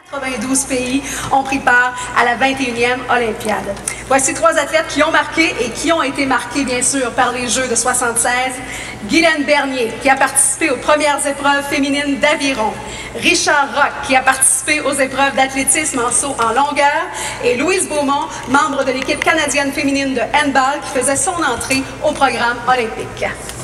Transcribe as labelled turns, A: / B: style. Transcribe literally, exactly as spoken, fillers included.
A: quatre-vingt-douze pays ont pris part à la vingt et unième Olympiade. Voici trois athlètes qui ont marqué et qui ont été marqués, bien sûr, par les Jeux de soixante-seize. Guylaine Bernier, qui a participé aux premières épreuves féminines d'aviron. Richard Roch, qui a participé aux épreuves d'athlétisme en saut en longueur. Et Louise Beaumont, membre de l'équipe canadienne féminine de handball, qui faisait son entrée au programme olympique.